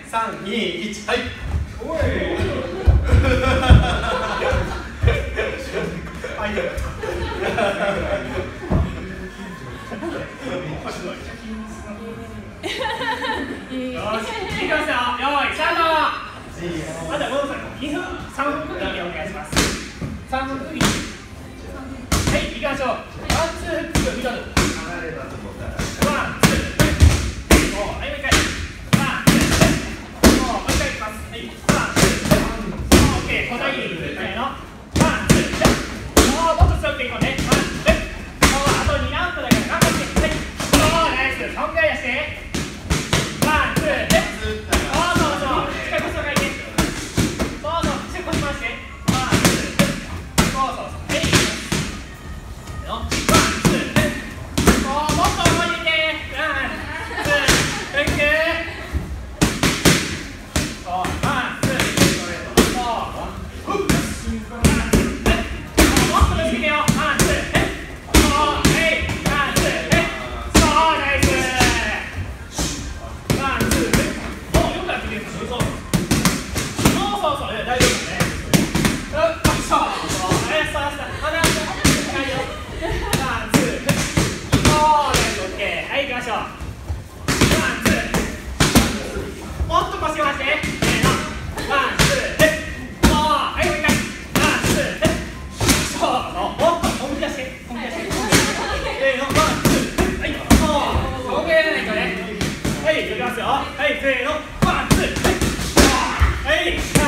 3、2、1、はい。おい。 よし、いきますよ。よい、スタート。まだ戻さない。2分、3分区切りでお願いします。3分区切り。はい、行きましょう。ワン、ツー、フック、ミドル。ワン、ツー、はい、もう一回。ワン、ツー、もう一回いきます。はい、ワン、ツー、オッケー、答えいい。せーの。ワン、ツー、もうもっと強くいこうね。ワン、ツー、もうあと2ラウンドだから頑張って。はい、そう、ナイス。そんぐらい出して。ワン、ツー、もっと腰を回して。せーの。ワン、ツー、もう、はい、もう一回。ワン、ツー、そう、もっと本気出して。本気出して。せーの、ワン、ツー、はい、もう、そんぐらいやらないとね。はい、いきますよ。はい、せーの、ワン、ツー、はい。